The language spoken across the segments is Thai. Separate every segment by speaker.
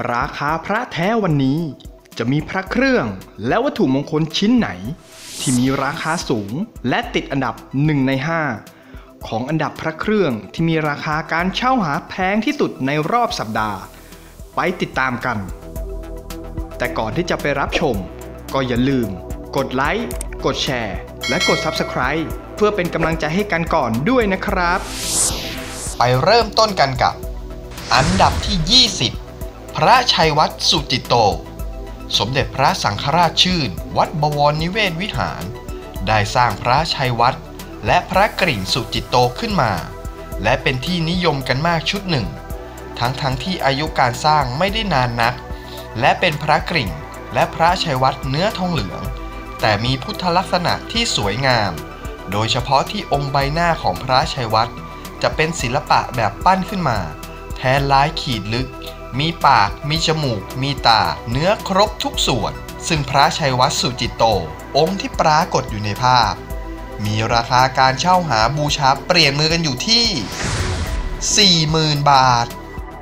Speaker 1: ราคาพระแท้วันนี้จะมีพระเครื่องและวัตถุมงคลชิ้นไหนที่มีราคาสูงและติดอันดับ1 ใน 5ของอันดับพระเครื่องที่มีราคาการเช่าหาแพงที่สุดในรอบสัปดาห์ไปติดตามกันแต่ก่อนที่จะไปรับชมก็อย่าลืมกดไลค์กดแชร์และกด Subscribe เพื่อเป็นกำลังใจให้กันก่อนด้วยนะครับไปเริ่มต้นกันกับอันดับที่20พระชัยวัฒน์สุจิตโตสมเด็จพระสังฆราชชื่นวัดบวรนิเวศวิหารได้สร้างพระชัยวัฒน์และพระกริ่งสุจิตโตขึ้นมาและเป็นที่นิยมกันมากชุดหนึ่งทั้งที่อายุการสร้างไม่ได้นานนักและเป็นพระกริ่งและพระชัยวัฒน์เนื้อทองเหลืองแต่มีพุทธลักษณะที่สวยงามโดยเฉพาะที่องค์ใบหน้าของพระชัยวัฒน์จะเป็นศิลปะแบบปั้นขึ้นมาแทนลายขีดลึกมีปากมีจมูกมีตาเนื้อครบทุกส่วนซึ่งพระชัยวัฒน์สุจิตโตองค์ที่ปรากฏอยู่ในภาพมีราคาการเช่าหาบูชาเปลี่ยนมือกันอยู่ที่ 40,000 บาท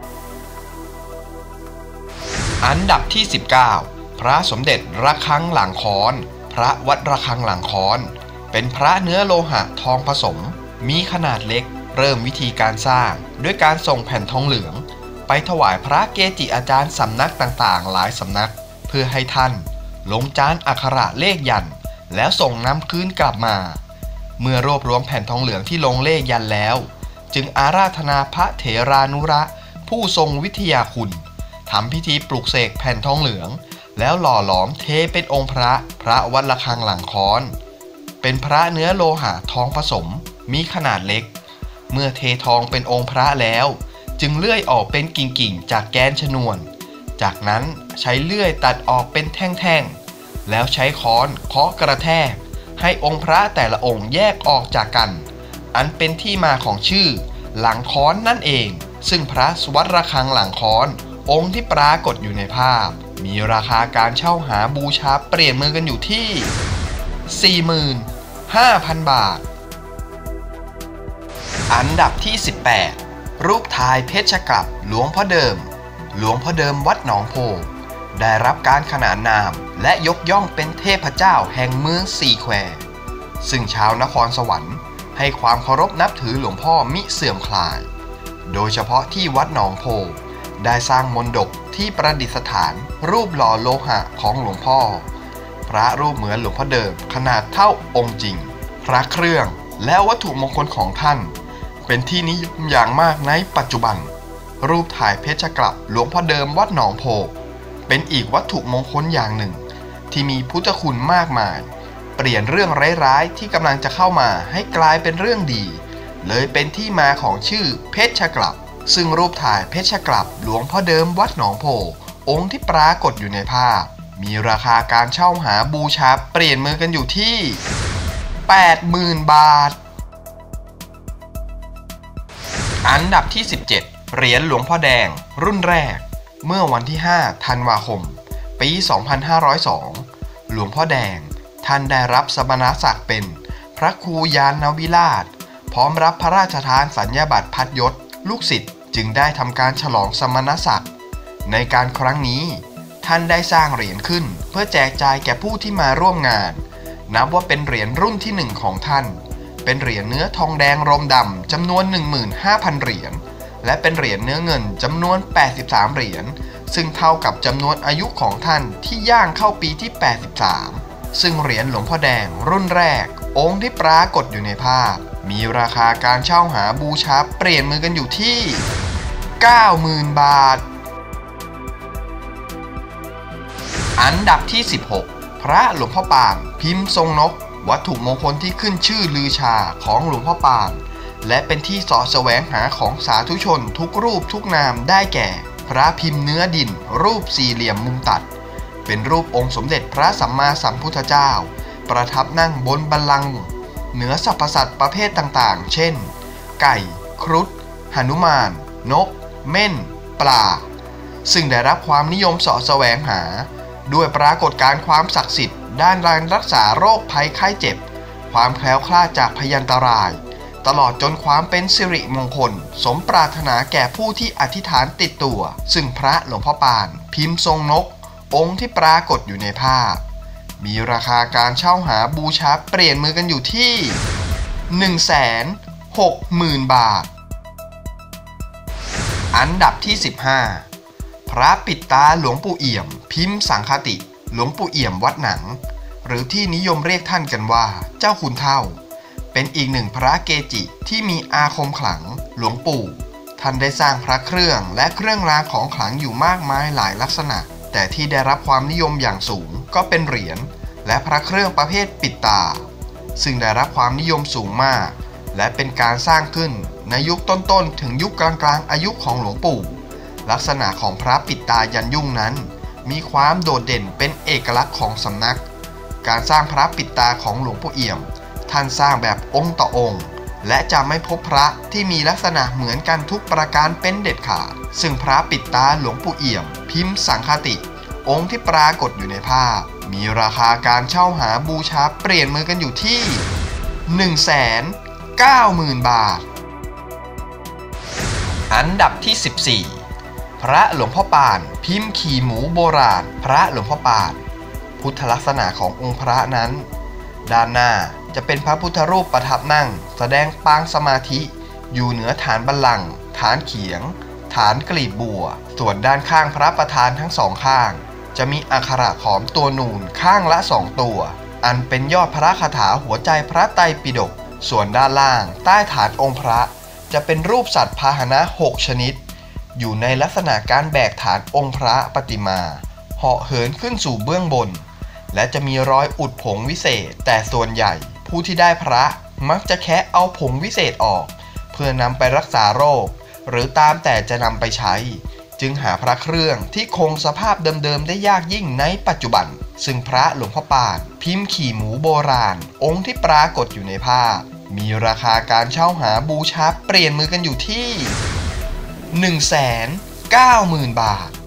Speaker 1: อันดับที่19พระสมเด็จระฆังหลังค้อนพระวัดระฆังหลังค้อนเป็นพระเนื้อโลหะทองผสมมีขนาดเล็กเริ่มวิธีการสร้างด้วยการส่งแผ่นทองเหลืองไปถวายพระเกจิอาจารย์สำนักต่างๆหลายสำนักเพื่อให้ท่านลงจานอักขระเลขยันต์แล้วส่งนำคืนกลับมาเมื่อรวบรวมแผ่นทองเหลืองที่ลงเลขยันต์แล้วจึงอาราธนาพระเถรานุระผู้ทรงวิทยาคุณทำพิธีปลุกเสกแผ่นทองเหลืองแล้วหล่อหลอมเทเป็นองค์พระวัดระฆังหลังค้อนเป็นพระเนื้อโลหะทองผสมมีขนาดเล็กเมื่อเททองเป็นองค์พระแล้วจึงเลื่อยออกเป็นกิ่งๆจากแกนชนวนจากนั้นใช้เลื่อยตัดออกเป็นแท่งๆแล้วใช้ค้อนเคาะกระแทกให้องค์พระแต่ละองค์แยกออกจากกันอันเป็นที่มาของชื่อหลังค้อนนั่นเองซึ่งพระวัดระฆังหลังค้อนองค์ที่ปรากฏอยู่ในภาพมีราคาการเช่าหาบูชาเปลี่ยนมือกันอยู่ที่ 45,000 บาทอันดับที่18รูปถ่ายเพชรกลับหลวงพ่อเดิมวัดหนองโพได้รับการขนานนามและยกย่องเป็นเทพเจ้าแห่งเมืองสี่แควซึ่งชาวนครสวรรค์ให้ความเคารพนับถือหลวงพ่อมิเสื่อมคลายโดยเฉพาะที่วัดหนองโพได้สร้างมณฑปที่ประดิษฐานรูปหล่อโลหะของหลวงพ่อพระรูปเหมือนหลวงพ่อเดิมขนาดเท่าองค์จริงพระเครื่องและวัตถุมงคลของท่านเป็นที่นิยมอย่างมากในปัจจุบันรูปถ่ายเพชรกลับหลวงพ่อเดิมวัดหนองโพเป็นอีกวัตถุมงคลอย่างหนึ่งที่มีพุทธคุณมากมายเปลี่ยนเรื่องร้ายๆที่กำลังจะเข้ามาให้กลายเป็นเรื่องดีเลยเป็นที่มาของชื่อเพชรกลับซึ่งรูปถ่ายเพชรกลับหลวงพ่อเดิมวัดหนองโพองค์ที่ปรากฏอยู่ในภาพมีราคาการเช่าหาบูชาเปลี่ยนมือกันอยู่ที่ 80,000 บาทอันดับที่17เหรียญหลวงพ่อแดงรุ่นแรกเมื่อวันที่5ธันวาคมปี 2502หลวงพ่อแดงท่านได้รับสมณศักดิ์เป็นพระครูยานวิราชพร้อมรับพระราชทานสัญญาบัตรพัดยศลูกศิษย์จึงได้ทำการฉลองสมณศักดิ์ในการครั้งนี้ท่านได้สร้างเหรียญขึ้นเพื่อแจกจ่ายแก่ผู้ที่มาร่วมงานนับว่าเป็นเหรียญรุ่นที่1ของท่านเป็นเหรียญเนื้อทองแดงรมดำจำนวน 15,000 เหรียญและเป็นเหรียญเนื้อเงินจำนวน83เหรียญซึ่งเท่ากับจำนวนอายุของท่านที่ย่างเข้าปีที่83ซึ่งเหรียญหลวงพ่อแดงรุ่นแรกองค์ที่ปรากฏอยู่ในภาพมีราคาการเช่าหาบูชาเปลี่ยนมือกันอยู่ที่ 90,000 บาทอันดับที่16พระหลวงพ่อปานพิมพ์ทรงนกวัตถุมงคลที่ขึ้นชื่อลือชาของหลวงพ่อปานและเป็นที่เสาะแสวงหาของสาธุชนทุกรูปทุกนามได้แก่พระพิมพ์เนื้อดินรูปสี่เหลี่ยมมุมตัดเป็นรูปองค์สมเด็จพระสัมมาสัมพุทธเจ้าประทับนั่งบนบัลลังก์เหนือสรรพสัตว์ประเภทต่างๆเช่นไก่ครุฑหนุมานนกเม่นปลาซึ่งได้รับความนิยมเสาะแสวงหาด้วยปรากฏการณ์ความศักดิ์สิทธิ์ด้านการรักษาโรคภัยไข้เจ็บความแคล้วคลาดจากพยันตราย
Speaker 2: ตลอดจนความเป็นสิริมงคลสมปรารถนาแก่ผู้ที่อธิษฐานติดตัวซึ่งพระหลวงพ่อปานพิมพ์ทรงนกองค์ที่ปรากฏอยู่ในภาพมีราคาการเช่าหาบูชาเปลี่ยนมือกันอยู่ที่ 160,000 บาทอันดับที่15พระปิดตาหลวงปู่เอี่ยมพิมพ์สังฆติหลวงปู่เอี่ยมวัดหนังหรือที่นิยมเรียกท่านกันว่าเจ้าคุณเฒ่าเป็นอีกหนึ่งพระเกจิที่มีอาคมขลังหลวงปู่ท่านได้สร้างพระเครื่องและเครื่องรางของขลังอยู่มากมายหลายลักษณะแต่ที่ได้รับความนิยมอย่างสูงก็เป็นเหรียญและพระเครื่องประเภทปิดตาซึ่งได้รับความนิยมสูงมากและเป็นการสร้างขึ้นในยุคต้นๆถึงยุคกลางๆอายุของหลวงปู่ลักษณะของพระปิดตายันยุ่งนั้นมีความโดดเด่นเป็นเอกลักษณ์ของสำนักการสร้างพระปิดตาของหลวงปู่เอี่ยมท่านสร้างแบบองค์ต่อองค์และจะไม่พบพระที่มีลักษณะเหมือนกันทุกประการเป็นเด็ดขาดซึ่งพระปิดตาหลวงปู่เอี่ยมพิมพ์สังฆติองค์ที่ปรากฏอยู่ในภาพมีราคาการเช่าหาบูชาเปลี่ยนมือกันอยู่ที่ 190,000 บาทอันดับที่14พระหลวงพ่อปานพิมพ์ขี่หมูโบราณพระหลวงพ่อปานพุทธลักษณะขององค์พระนั้นด้านหน้าจะเป็นพระพุทธรูปประทับนั่งแสดงปางสมาธิอยู่เหนือฐานบัลลังก์ฐานเขียงฐานกลีบบัวส่วนด้านข้างพระประธานทั้งสองข้างจะมีอักขระขอมตัวนูนข้างละ2ตัวอันเป็นยอดพระคาถาหัวใจพระไตรปิฎกส่วนด้านล่างใต้ฐานองค์พระจะเป็นรูปสัตว์พาหนะ6ชนิดอยู่ในลักษณะการแบกฐานองค์พระปฏิมาเหาะเหินขึ้นสู่เบื้องบนและจะมีรอยอุดผงวิเศษแต่ส่วนใหญ่ผู้ที่ได้พระมักจะแคะเอาผงวิเศษออกเพื่อนำไปรักษาโรคหรือตามแต่จะนำไปใช้จึงหาพระเครื่องที่คงสภาพเดิมๆได้ยากยิ่งในปัจจุบันซึ่งพระหลวงพ่อปานพิมพ์ขี่หมูโบราณองค์ที่ปรากฏอยู่ในภาพมีราคาการเช่าหาบูชาเปลี่ยนมือกันอยู่ที่ 190,000 บาท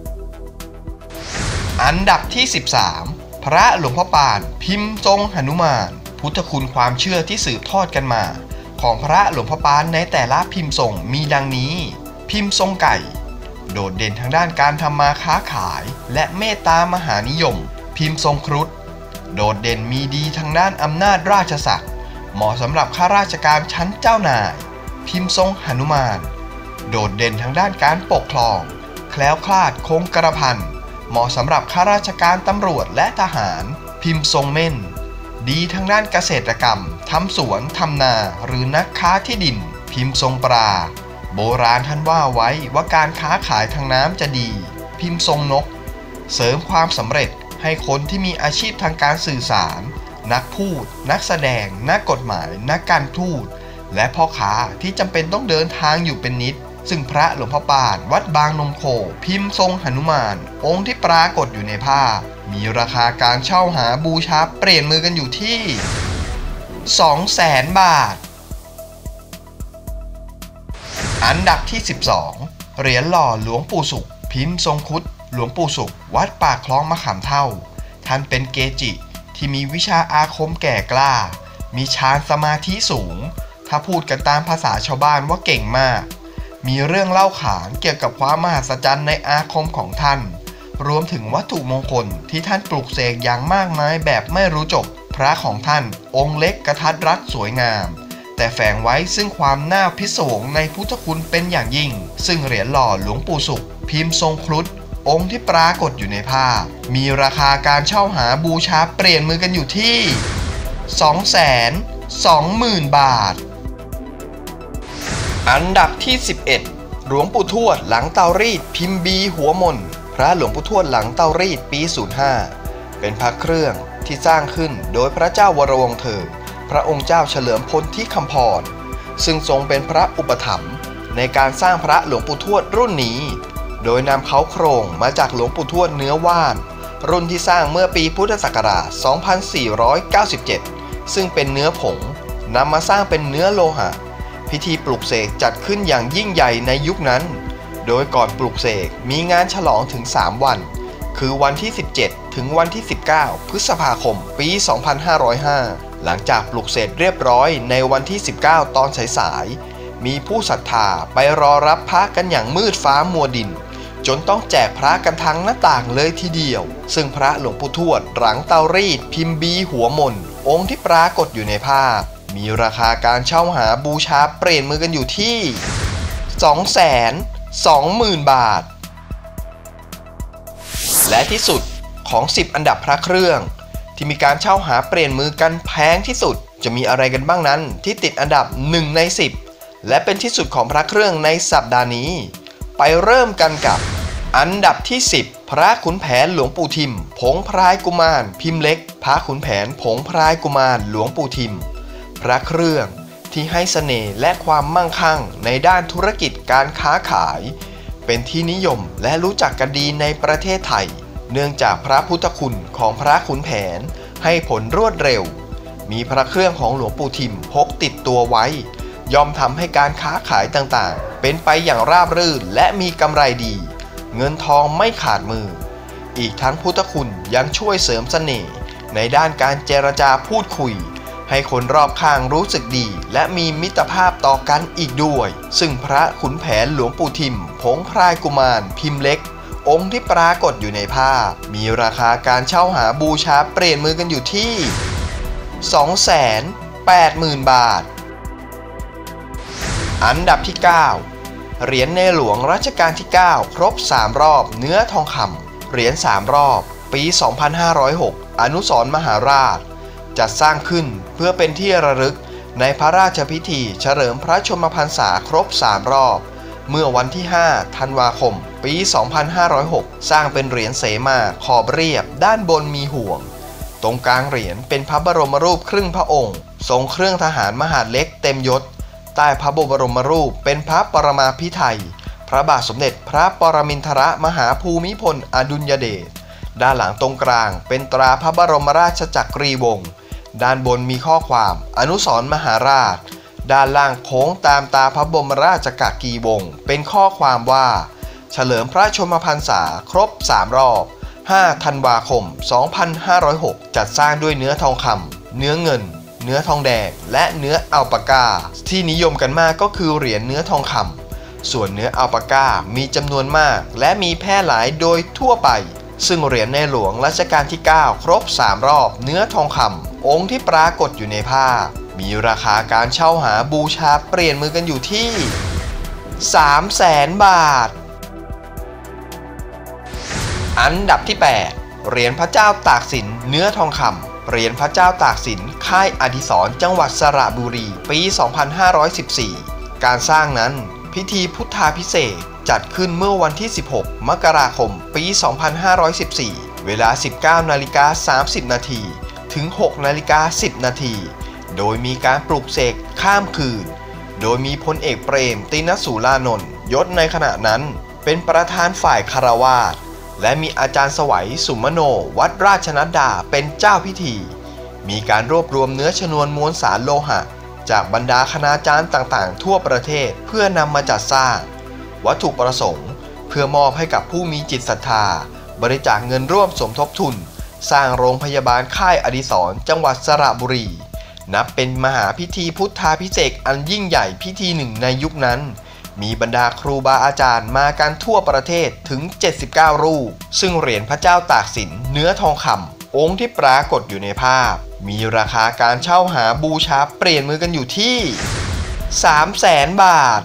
Speaker 2: อันดับที่13พระหลวงพ่อปานพิมพ์ทรงหนุมานพุทธคุณความเชื่อที่สืบทอดกันมาของพระหลวงพ่อปานในแต่ละพิมพ์ทรงมีดังนี้พิมพ์ทรงไก่โดดเด่นทางด้านการทำมาค้าขายและเมตตามหานิยมพิมพ์ทรงครุฑโดดเด่นมีดีทางด้านอำนาจราชศักดิ์เหมาะสำหรับข้าราชการชั้นเจ้านายพิมพ์ทรงหนุมานโดดเด่นทางด้านการปกครองแคล้วคลาดคงกระพันเหมาะสำหรับข้าราชการตำรวจและทหารพิมพ์ทรงเม่นดีทางด้านเกษตรกรรมทำสวนทำนาหรือนักค้าที่ดินพิมพ์ทรงปลาโบราณท่านว่าไว้ว่าการค้าขายทางน้ำจะดีพิมพ์ทรงนกเสริมความสำเร็จให้คนที่มีอาชีพทางการสื่อสารนักพูดนักแสดงนักกฎหมายนักการทูตและพ่อค้าที่จำเป็นต้องเดินทางอยู่เป็นนิดซึ่งพระหลวงพ่อปานวัดบางนมโคพิมพ์ทรงหนุมานองค์ที่ปรากฏอยู่ในภาพมีราคาการเช่าหาบูชาเปลี่ยนมือกันอยู่ที่ 200,000 บาทอันดับที่12เหรียญหล่อหลวงปู่ศุกร์พิมพ์ทรงครุฑหลวงปู่ศุกร์วัดปากคลองมะขามเฒ่าท่านเป็นเกจิที่มีวิชาอาคมแก่กล้ามีฌานสมาธิสูงถ้าพูดกันตามภาษาชาวบ้านว่าเก่งมากมีเรื่องเล่าขานเกี่ยวกับความมหัศจรรย์ในอาคมของท่านรวมถึงวัตถุมงคลที่ท่านปลูกเสกอย่างมากมายแบบไม่รู้จบพระของท่านองค์เล็กกระทัดรัดสวยงามแต่แฝงไว้ซึ่งความน่าพิศวงในพุทธคุณเป็นอย่างยิ่งซึ่งเหรียญหล่อหลวงปู่ศุกร์พิมพ์ทรงครุฑองค์ที่ปรากฏอยู่ในภาพมีราคาการเช่าหาบูชาเปลี่ยนมือกันอยู่ที่ 220,000 บาทอันดับที่11หลวงปู่ทวดหลังเตารีดพิมพ์บีหัวมนพระหลวงปู่ทวดหลังเตารีดปี 05เป็นพระเครื่องที่สร้างขึ้นโดยพระเจ้าวรวงศ์เธอพระองค์เจ้าเฉลิมพลที่คำพรซึ่งทรงเป็นพระอุปถัมภ์ในการสร้างพระหลวงปู่ทวดรุ่นนี้โดยนำเขาโครงมาจากหลวงปู่ทวดเนื้อว่านรุ่นที่สร้างเมื่อปีพุทธศักราช 2497 ซึ่งเป็นเนื้อผงนำมาสร้างเป็นเนื้อโลหะพิธีปลุกเสกจัดขึ้นอย่างยิ่งใหญ่ในยุคนั้นโดยก่อนปลุกเสกมีงานฉลองถึง3วันคือวันที่17ถึงวันที่19พฤษภาคมปี 2505 หลังจากปลุกเสร็จเรียบร้อยในวันที่ 19 ตอนสายๆมีผู้ศรัทธาไปรอรับพระกันอย่างมืดฟ้ามัวดินจนต้องแจกพระกันทั้งหน้าต่างเลยทีเดียวซึ่งพระหลวงปู่ทวดหลังเตารีดพิมพ์บีหัวมนองค์ที่ปรากฏอยู่ในภาพมีราคาการเช่าหาบูชาเปลี่ยนมือกันอยู่ที่ 220,000 บาทและที่สุดของ10อันดับพระเครื่องที่มีการเช่าหาเปลี่ยนมือกันแพงที่สุดจะมีอะไรกันบ้างนั้นที่ติดอันดับ1ใน10และเป็นที่สุดของพระเครื่องในสัปดาห์นี้ไปเริ่มกันกับอันดับที่10พระขุนแผนหลวงปู่ทิมผงพรายกุมารพิมพ์เล็กพระขุนแผนผงพรายกุมารหลวงปู่ทิมพระเครื่องที่ให้เสน่ห์และความมั่งคั่งในด้านธุรกิจการค้าขายเป็นที่นิยมและรู้จักกันดีในประเทศไทยเนื่องจากพระพุทธคุณของพระขุนแผนให้ผลรวดเร็วมีพระเครื่องของหลวงปู่ทิมพกติดตัวไว้ย่อมทำให้การค้าขายต่างๆเป็นไปอย่างราบรื่นและมีกำไรดีเงินทองไม่ขาดมืออีกทั้งพุทธคุณยังช่วยเสริมเสน่ห์ในด้านการเจรจาพูดคุยให้คนรอบข้างรู้สึกดีและมีมิตรภาพต่อกันอีกด้วยซึ่งพระขุนแผนหลวงปู่ทิมผงพรายกุมารพิมพ์เล็กองค์ที่ปรากฏอยู่ในภาพมีราคาการเช่าหาบูชาเปลี่ยนมือกันอยู่ที่ 280,000 บาทอันดับที่ 9เหรียญในหลวงรัชกาลที่ 9ครบ3รอบเนื้อทองคำเหรียญ3รอบปี 2506 อนุสรณ์มหาราชจัดสร้างขึ้นเพื่อเป็นที่ระลึกในพระราชพิธีเฉลิมพระชนมพรรษาครบ3รอบเมื่อวันที่ 5 ธันวาคม ปี 2506 สร้างเป็นเหรียญเสมาขอบเรียบด้านบนมีห่วงตรงกลางเหรียญเป็นพระบรมรูปครึ่งพระองค์ทรงเครื่องทหารมหาดเล็กเต็มยศใต้พระบรมรูปเป็นพระปรมาภิไธยพระบาทสมเด็จพระปรมินทรมหาภูมิพลอดุลยเดชด้านหลังตรงกลางเป็นตราพระบรมราชจักรีวงศ์ด้านบนมีข้อความอนุสรณ์มหาราชด้านล่างโค้งตามตาพระบรมราชกักกีวงศ์เป็นข้อความว่าเฉลิมพระชนมพรรษาครบ3รอบ5 ธันวาคม 2506 จัดสร้างด้วยเนื้อทองคำเนื้อเงินเนื้อทองแดงและเนื้ออัลปาก้าที่นิยมกันมากก็คือเหรียญเนื้อทองคำส่วนเนื้ออัลปาก้ามีจำนวนมากและมีแพร่หลายโดยทั่วไปซึ่งเหรียญในหลวงรัชกาลที่ 9 ครบ3รอบเนื้อทองคำองค์ที่ปรากฏอยู่ในภาพมีราคาการเช่าหาบูชาเปลี่ยนมือกันอยู่ที่ 300,000 บาทอันดับที่ 8เหรียญพระเจ้าตากสินเนื้อทองคำเหรียญพระเจ้าตากสินค่ายอดิศรจังหวัดสระบุรีปี 2514 การสร้างนั้นพิธีพุทธาภิเษกจัดขึ้นเมื่อวันที่ 16 มกราคม ปี 2514 เวลา 19:30 นาทีถึง 6:10 นาทีโดยมีการปลุกเสกข้ามคืนโดยมีพลเอกเปรมติณสูรานนท์ยศในขณะนั้นเป็นประธานฝ่ายคฤหัสถ์และมีอาจารย์สวัยสุมโนวัดราชนัดดาเป็นเจ้าพิธีมีการรวบรวมเนื้อชนวนมวลสารโลหะจากบรรดาคณาจารย์ต่างๆทั่วประเทศเพื่อนำมาจัดสร้างวัตถุประสงค์เพื่อมอบให้กับผู้มีจิตศรัทธาบริจาคเงินร่วมสมทบทุนสร้างโรงพยาบาลค่ายอดิศรจังหวัดสระบุรีนับเป็นมหาพิธีพุทธาภิเษกอันยิ่งใหญ่พิธีหนึ่งในยุคนั้นมีบรรดาครูบาอาจารย์มากันทั่วประเทศถึง79รูปซึ่งเหรียญพระเจ้าตากสินเนื้อทองคำองค์ที่ปรากฏอยู่ในภาพมีราคาการเช่าหาบูชาเปลี่ยนมือกันอยู่ที่ 300,000 บาท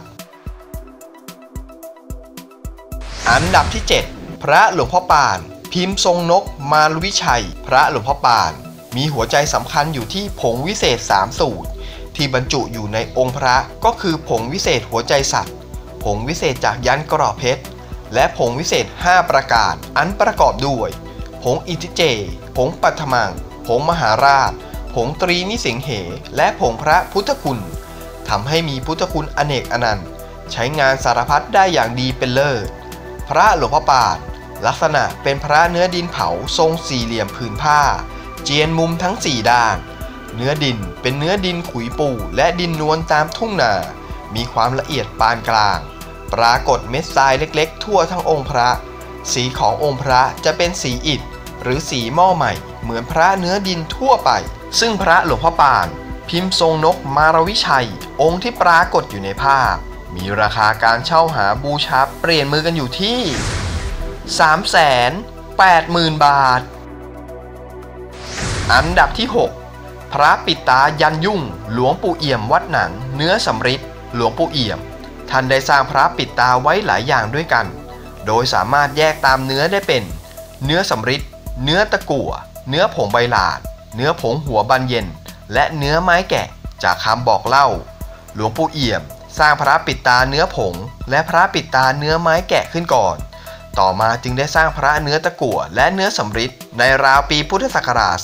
Speaker 2: อันดับที่ 7พระหลวงพ่อปานพิมพ์ทรงนกมารวิชัยพระหลวงพ่อปานมีหัวใจสำคัญอยู่ที่ผงวิเศษ3สูตรที่บรรจุอยู่ในองค์พระก็คือผงวิเศษหัวใจสัตว์ผงวิเศษจากยันกรอบเพชรและผงวิเศษ5ประการอันประกอบด้วยผงอิทิเจผงปัทมังผงมหาราชผงตรีนิสิงเหและผงพระพุทธคุณทำให้มีพุทธคุณอเนกอนันต์ใช้งานสารพัดได้อย่างดีเป็นเลิศพระหลวงพ่อปานลักษณะเป็นพระเนื้อดินเผาทรงสี่เหลี่ยมผืนผ้าเจียนมุมทั้ง4ด้านเนื้อดินเป็นเนื้อดินขุยปูและดินนวลตามทุ่งนามีความละเอียดปานกลางปรากฏเม็ดทรายเล็กๆทั่วทั้งองค์พระสีขององค์พระจะเป็นสีอิฐหรือสีหม้อใหม่เหมือนพระเนื้อดินทั่วไปซึ่งพระหลวงพ่อปานพิมพ์ทรงนกมารวิชัยองค์ที่ปรากฏอยู่ในภาพมีราคาการเช่าหาบูชาเปลี่ยนมือกันอยู่ที่ 380,000 บาทอันดับที่ 6 พระปิดตายันยุ่งหลวงปู่เอี่ยมวัดหนังเนื้อสำริดหลวงปู่เอี่ยมท่านได้สร้างพระปิดตาไว้หลายอย่างด้วยกันโดยสามารถแยกตามเนื้อได้เป็นเนื้อสำริดเนื้อตะกั่วเนื้อผงใบลานเนื้อผงหัวบานเย็นและเนื้อไม้แกะจากคำบอกเล่าหลวงปู่เอี่ยมสร้างพระปิดตาเนื้อผงและพระปิดตาเนื้อไม้แกะขึ้นก่อนต่อมาจึงได้สร้างพระเนื้อตะกั่วและเนื้อสำริดในราวปีพุทธศักราช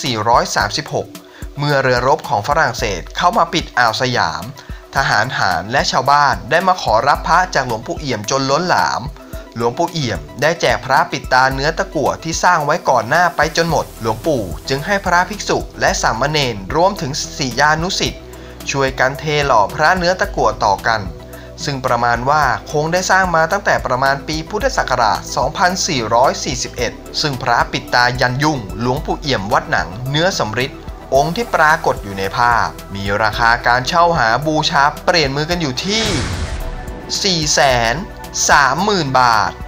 Speaker 2: 2436 เมื่อเรือรบของฝรั่งเศสเข้ามาปิดอ่าวสยามทหารหารและชาวบ้านได้มาขอรับพระจากหลวงปู่เอี่ยมจนล้นหลามหลวงปู่เอี่ยมได้แจกพระปิดตาเนื้อตะกั่วที่สร้างไว้ก่อนหน้าไปจนหมดหลวงปู่จึงให้พระภิกษุและสามเณรรวมถึงศิษยานุศิษย์ช่วยกันเทหล่อพระเนื้อตะกั่วต่อกันซึ่งประมาณว่าคงได้สร้างมาตั้งแต่ประมาณปีพุทธศักราช 2441 ซึ่งพระปิดตายันยุ่งหลวงปู่เอี่ยมวัดหนังเนื้อสำริดองค์ที่ปรากฏอยู่ในภาพมีราคาการเช่าหาบูชาเปลี่ยนมือกันอยู่ที่ 430,000 บาท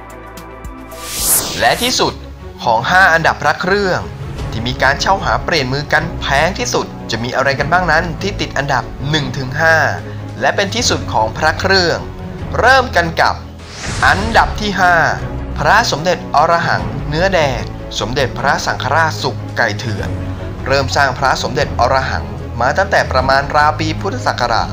Speaker 2: และที่สุดของ 5 อันดับพระเครื่องที่มีการเช่าหาเปลี่ยนมือกันแพงที่สุดจะมีอะไรกันบ้างนั้นที่ติดอันดับ 1-5 และเป็นที่สุดของพระเครื่องเริ่มกันกับอันดับที่ 5 พระสมเด็จอรหังเนื้อแดงสมเด็จพระสังฆราชสุขไก่เถื่อนเริ่มสร้างพระสมเด็จอรหังมาตั้งแต่ประมาณราวปีพุทธศักราช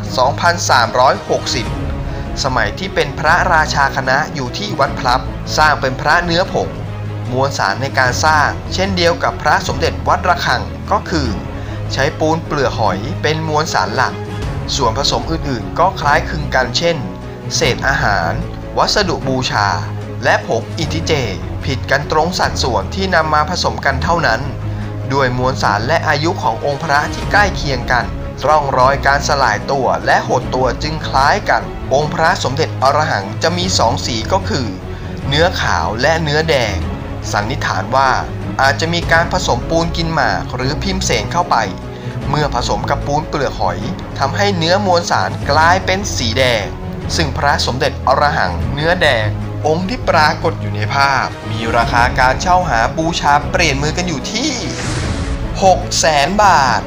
Speaker 2: 2360 สมัยที่เป็นพระราชาคณะอยู่ที่วัดพลับสร้างเป็นพระเนื้อผงมวลสารในการสร้างเช่นเดียวกับพระสมเด็จวัดระฆังก็คือใช้ปูนเปลือกหอยเป็นมวลสารหลักส่วนผสมอื่นๆก็คล้ายคลึงกันเช่นเศษอาหารวัสดุบูชาและผงอิทิเจผิดกันตรงสัดส่วนที่นำมาผสมกันเท่านั้นด้วยมวลสารและอายุขององค์พระที่ใกล้เคียงกันร่องรอยการสลายตัวและหดตัวจึงคล้ายกันองค์พระสมเด็จอรหังจะมี2สีก็คือเนื้อขาวและเนื้อแดงสันนิษฐานว่าอาจจะมีการผสมปูนกินหมากหรือพิมเสนเข้าไปเมื่อผสมกับปูนเปลือกหอยทำให้เนื้อมวลสารกลายเป็นสีแดงซึ่งพระสมเด็จอรหังเนื้อแดงองค์ที่ปรากฏอยู่ในภาพมีราคาการเช่าหาบูชาเปลี่ยนมือกันอยู่ที่ 600,000 บาท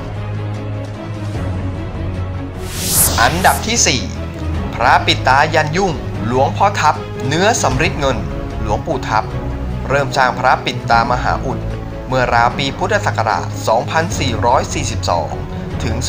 Speaker 2: อันดับที่ 4 พระปิดตายันยุ่งหลวงพ่อทับเนื้อสำริดเงินหลวงปู่ทับเริ่มสร้างพระปิดตามหาอุดเมื่อราวปีพุทธศักราช 2442 ถึง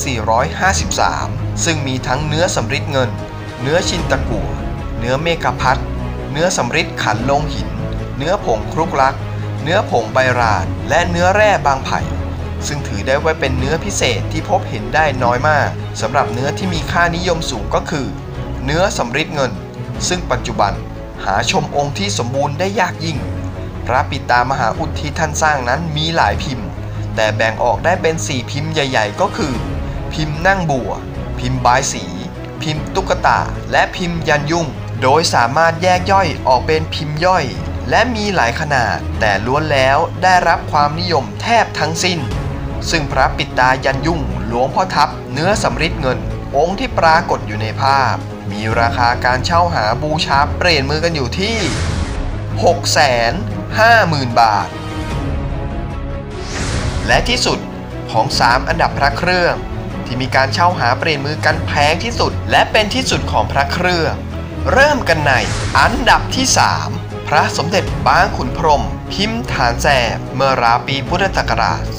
Speaker 2: 2453 ซึ่งมีทั้งเนื้อสำริดเงินเนื้อชินตะกั่วเนื้อเมฆพัดเนื้อสำริดขันลงหินเนื้อผงครุกลักเนื้อผงใบรานและเนื้อแร่บางไผ่ซึ่งถือได้ว่าเป็นเนื้อพิเศษที่พบเห็นได้น้อยมากสำหรับเนื้อที่มีค่านิยมสูงก็คือเนื้อสำริดเงินซึ่งปัจจุบันหาชมองค์ที่สมบูรณ์ได้ยากยิ่งพระปิดตามหาอุดที่ท่านสร้างนั้นมีหลายพิมพ์แต่แบ่งออกได้เป็น4พิมพ์ใหญ่ๆก็คือพิมพ์นั่งบัวพิมพ์บายสีพิมพ์ตุ๊กตาและพิมพ์ยันยุ่งโดยสามารถแยกย่อยออกเป็นพิมพ์ย่อยและมีหลายขนาดแต่ล้วนแล้วได้รับความนิยมแทบทั้งสิ้นซึ่งพระปิดตายันยุ่งหลวงพ่อทับเนื้อสำริดเงินองค์ที่ปรากฏอยู่ในภาพมีราคาการเช่าหาบูชาเปลี่ยนมือกันอยู่ที่ 650,000 บาทและที่สุดของ 3 อันดับพระเครื่องที่มีการเช่าหาเปลี่ยนมือกันแพงที่สุดและเป็นที่สุดของพระเครื่องเริ่มกันในอันดับที่ 3 พระสมเด็จบางขุนพรหมพิมพ์ฐานแสบเมื่อราวปีพุทธศักราช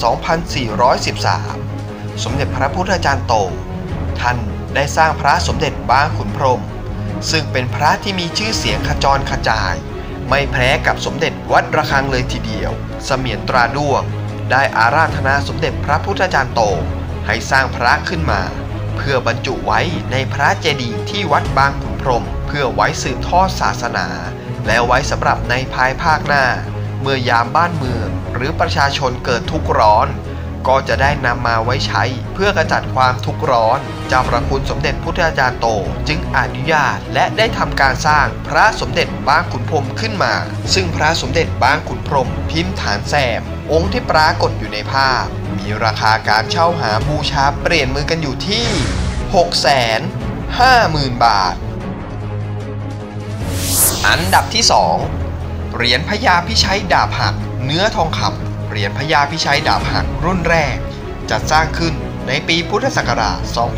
Speaker 2: 2413 สมเด็จพระพุทธจารย์โตท่านได้สร้างพระสมเด็จบางขุนพรหมซึ่งเป็นพระที่มีชื่อเสียงขจรขจายไม่แพ้กับสมเด็จวัดระฆังเลยทีเดียวเสมียนตราด้วงได้อาราธนาสมเด็จพระพุทธจารย์โตให้สร้างพระขึ้นมาเพื่อบรรจุไว้ในพระเจดีย์ที่วัดบางขุนพรหมเพื่อไว้สืบทอดศาสนาและไว้สำหรับในภายภาคหน้าเมื่อยามบ้านเมืองหรือประชาชนเกิดทุกข์ร้อนก็จะได้นำมาไว้ใช้เพื่อกระจัดความทุกข์ร้อนเจ้าพระคุณสมเด็จพุทธาจารย์โตจึงอนุญาตและได้ทำการสร้างพระสมเด็จบางขุนพรหมขึ้นมาซึ่งพระสมเด็จบางขุนพรหมพิมพ์ฐานแซมองค์ที่ปรากฏอยู่ในภาพมีราคาการเช่าหาบูชาเปลี่ยนมือกันอยู่ที่ 650,000 บาทอันดับที่2เหรียญพญาพิชัยดาบหักเนื้อทองคำเหรียญพญาพิชัยดาบหักรุ่นแรกจัดสร้างขึ้นในปีพุทธศักราช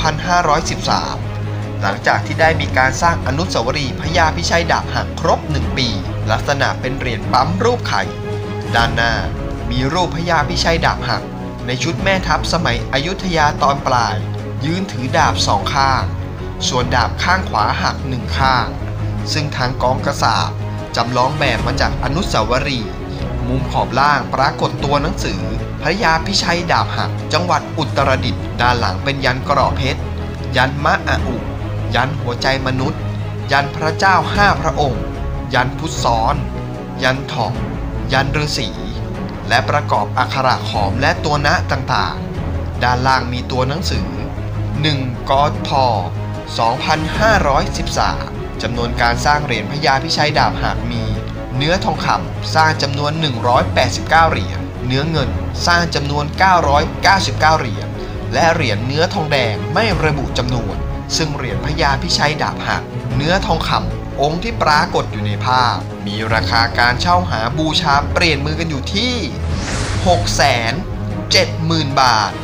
Speaker 2: 2513 หลังจากที่ได้มีการสร้างอนุสาวรีย์พญาพิชัยดาบหักครบ1 ปีลักษณะเป็นเหรียญปั๊มรูปไข่ด้านหน้ามีรูปพญาพิชัยดาบหักในชุดแม่ทัพสมัยอยุธยาตอนปลายยืนถือดาบ2 ข้างส่วนดาบข้างขวาหัก1 ข้างซึ่งทางกองกษาปณ์จำลองแบบมาจากอนุสาวรีย์มุมขอบล่างปรากฏตัวหนังสือพระยาพิชัยดาบหักจังหวัดอุตรดิตถ์ด้านหลังเป็นยันเกราะเพชรยันมะอะอุยันหัวใจมนุษย์ยันพระเจ้า5 พระองค์ยันพุทธซ้อนยันถอกยันฤาษีและประกอบอักขระขอมและตัวณต่างๆด้านล่างมีตัวหนังสือ1 กท2513จำนวนการสร้างเหรียญพญาพิชัยดาบหักมีเนื้อทองคำสร้างจำนวน189 เหรียญเนื้อเงินสร้างจำนวน999 เหรียญและเหรียญเนื้อทองแดงไม่ระบุจำนวนซึ่งเหรียญพญาพิชัยดาบหักเนื้อทองคำองค์ที่ปรากฏอยู่ในภาพมีราคาการเช่าหาบูชาเปลี่ยนมือกันอยู่ที่ 670,000 บาท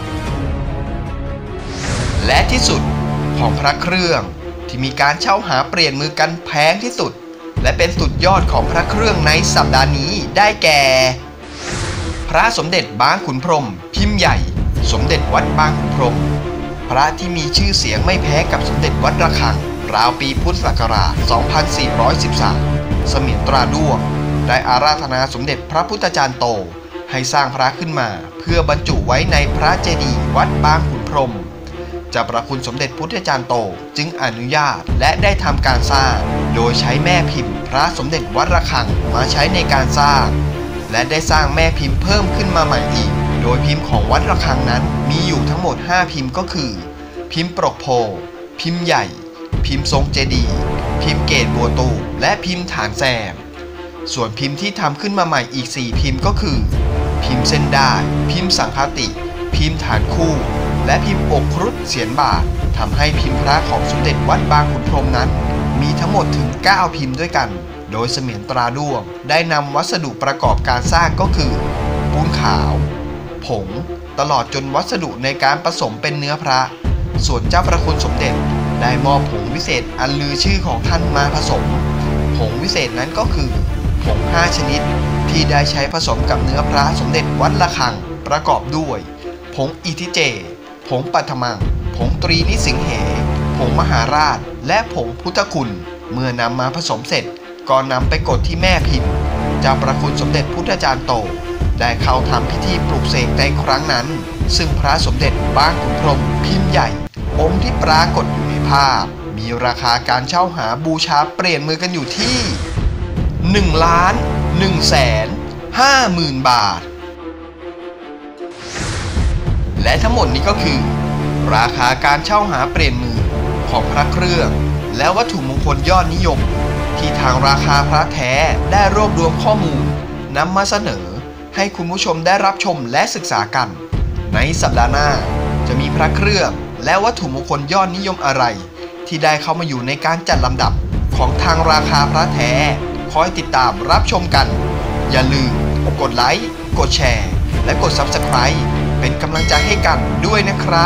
Speaker 2: และที่สุดของพระเครื่องที่มีการเช่าหาเปลี่ยนมือกันแพงที่สุดและเป็นสุดยอดของพระเครื่องในสัปดาห์นี้ได้แก่พระสมเด็จบางขุนพรหมพิมพ์ใหญ่สมเด็จวัดบางขุนพรหมพระที่มีชื่อเสียงไม่แพ้กับสมเด็จวัดระฆังราวปีพุทธศักราช 2413 สมิตราด้วงได้อาราธนาสมเด็จพระพุทธจารย์โตให้สร้างพระขึ้นมาเพื่อบรรจุไว้ในพระเจดีย์วัดบางขุนพรหมเจ้าประคุณสมเด็จพุทธจารย์โตจึงอนุญาตและได้ทำการสร้างโดยใช้แม่พิมพ์พระสมเด็จวัดระฆังมาใช้ในการสร้างและได้สร้างแม่พิมพ์เพิ่มขึ้นมาใหม่อีกโดยพิมพ์ของวัดระฆังนั้นมีอยู่ทั้งหมด5 พิมพ์ก็คือพิมพ์ปรกโพพิมพ์ใหญ่พิมพ์ทรงเจดีย์พิมพ์เกศบัวตูและพิมพ์ฐานแซมส่วนพิมพ์ที่ทำขึ้นมาใหม่อีก4 พิมพ์ก็คือพิมพ์เส้นได้พิมพ์สังฆติพิมพ์ฐานคู่และพิมพ์อกครุฑเสียนบาททำให้พิมพ์พระของสมเด็จวัดบางขุนพรหมนั้นมีทั้งหมดถึง9 พิมพ์ด้วยกันโดยเสมียนตราด้วงได้นำวัสดุประกอบการสร้างก็คือปูนขาวผงตลอดจนวัสดุในการผสมเป็นเนื้อพระส่วนเจ้าพระคุณสมเด็จได้มอบผงวิเศษอันลือชื่อของท่านมาผสมผงวิเศษนั้นก็คือผง5 ชนิดที่ได้ใช้ผสมกับเนื้อพระสมเด็จวัดระฆังประกอบด้วยผงอิทิเจผงปัทมังผงตรีนิสิงเหผงมหาราชและผงพุทธคุณเมื่อนำมาผสมเสร็จก็นำไปกดที่แม่พิมพ์เจ้าประคุณสมเด็จพุทธจารย์โตได้เข้าทำพิธีปลุกเสกในครั้งนั้นซึ่งพระสมเด็จบางขุนพรหมพิมพ์ใหญ่องค์ที่ปรากฏอยู่ในภาพมีราคาการเช่าหาบูชาเปลี่ยนมือกันอยู่ที่ 1,150,000 บาทและทั้งหมดนี้ก็คือราคาการเช่าหาเปลี่ยนมือของพระเครื่องและวัตถุมงคลยอดนิยมที่ทางราคาพระแท้ได้รวบรวมข้อมูลนำมาเสนอให้คุณผู้ชมได้รับชมและศึกษากันในสัปดาห์หน้าจะมีพระเครื่องและวัตถุมงคลยอดนิยมอะไรที่ได้เข้ามาอยู่ในการจัดลำดับของทางราคาพระแท้คอยติดตามรับชมกันอย่าลืมกดไลค์กดแชร์และกด Subscribeเป็นกำลังใจให้กันด้วยนะครับ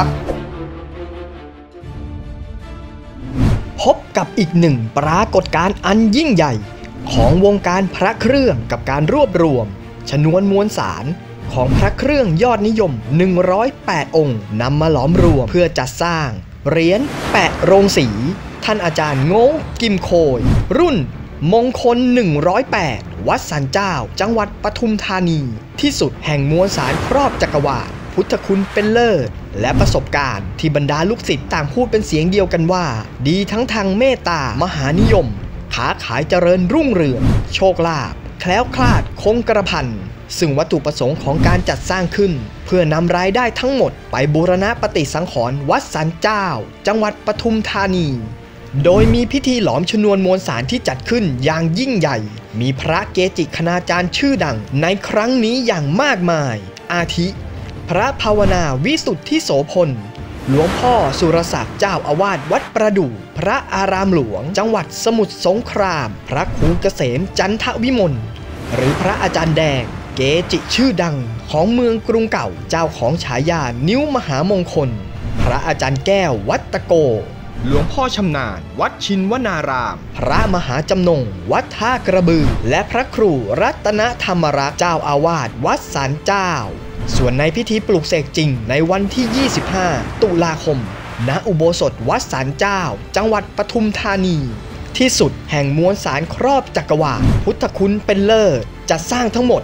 Speaker 1: พบกับอีกหนึ่งปรากฏการณ์อันยิ่งใหญ่ของวงการพระเครื่องกับการรวบรวมชนวนมวลสารของพระเครื่องยอดนิยม108 องค์นำมาหลอมรวมเพื่อจัดสร้างเหรียญแปะโรงสีท่านอาจารย์โง่กิมโคยรุ่นมงคล108วัดสันเจ้าจังหวัดปทุมธานีที่สุดแห่งมวลสารครอบจักรวาลพุทธคุณเป็นเลิศและประสบการณ์ที่บรรดาลูกศิษย์ต่างพูดเป็นเสียงเดียวกันว่าดีทั้งทางเมตตามหานิยมค้าขายเจริญรุ่งเรืองโชคลาภแคล้วคลาดคงกระพัน
Speaker 3: ซึ่งวัตถุประสงค์ของการจัดสร้างขึ้นเพื่อนำรายได้ทั้งหมดไปบูรณะปฏิสังขรณ์วัดศาลเจ้าจังหวัดปทุมธานีโดยมีพิธีหลอมชนวนมวลสารที่จัดขึ้นอย่างยิ่งใหญ่มีพระเกจิคณาจารย์ชื่อดังในครั้งนี้อย่างมากมายอาทิพระภาวนาวิสุทธิโสพลหลวงพ่อสุรศักดิ์เจ้าอาวาสวัดประดู่พระอารามหลวงจังหวัดสมุทรสงครามพระครูเกษมจันทวิมลหรือพระอาจารย์แดงเกจิชื่อดังของเมืองกรุงเก่าเจ้าของฉายานิ้วมหามงคลพระอาจารย์แก้ววัดตะโก
Speaker 1: หลวงพ่อชำนาญวัดชินวนาราม
Speaker 3: พระมหาจำนงวัดท่ากระบือและพระครูรัตนธรรมรักษ์เจ้าอาวาสวัดศาลเจ้าส่วนในพิธีปลุกเสกจริงในวันที่ 25 ตุลาคมณอุโบสถวัดศาลเจ้าจังหวัดปทุมธานีที่สุดแห่งมวลสารครอบจักรวาลพุทธคุณเป็นเลิศจัดสร้างทั้งหมด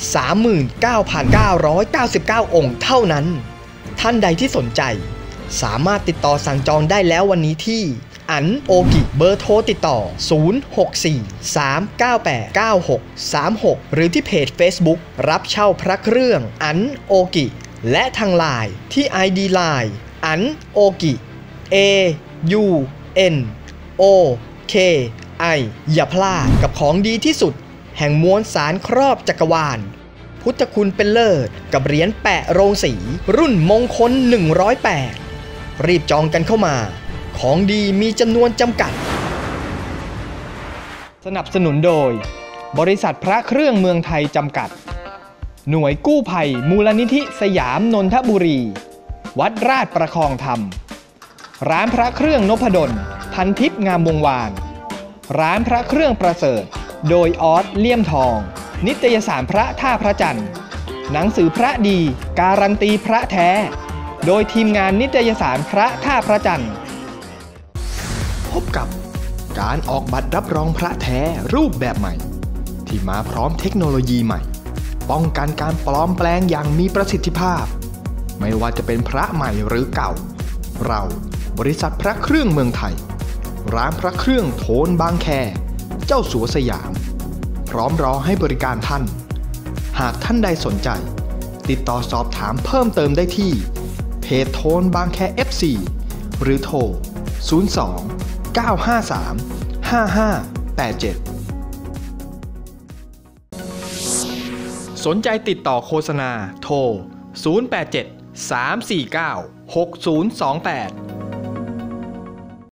Speaker 3: 39,999 องค์เท่านั้นท่านใดที่สนใจสามารถติดต่อสั่งจองได้แล้ววันนี้ที่อันโอกิเบอร์โทรติดต่อ 064-398-9636 หรือที่เพจ Facebook รับเช่าพระเครื่องอันโอกิและทางไลน์ที่ ID Line อันโอกิ AUNOKI อย่าพลาดกับของดีที่สุดแห่งมวลสารครอบจักรวาลพุทธคุณเป็นเลิศกับเหรียญแปะโรงสีรุ่นมงคล108รีบจองกันเข้ามาของดีมีจำนวนจำกัด
Speaker 1: สนับสนุนโดยบริษัทพระเครื่องเมืองไทยจำกัดหน่วยกู้ภัยมูลนิธิสยามนนทบุรีวัดราชประคองธรรมร้านพระเครื่องนพดลพันทิพย์งามวงวานร้านพระเครื่องประเสริฐโดยออสเลี่ยมทองนิตยสารพระท่าพระจันทร์หนังสือพระดีการันตีพระแท้โดยทีมงานนิตยสารพระท่าพระจันทร์พบกับการออกบัตรรับรองพระแท้รูปแบบใหม่ที่มาพร้อมเทคโนโลยีใหม่ป้องกันการปลอมแปลงอย่างมีประสิทธิภาพไม่ว่าจะเป็นพระใหม่หรือเก่าเราบริษัทพระเครื่องเมืองไทยร้านพระเครื่องโทนบางแคเจ้าสัวสยามพร้อมรอให้บริการท่านหากท่านใดสนใจติดต่อสอบถามเพิ่มเติมได้ที่เพจโทนบางแค FC หรือโทร 02-953-5587 สนใจติดต่อโฆษณาโทร 087-349-6028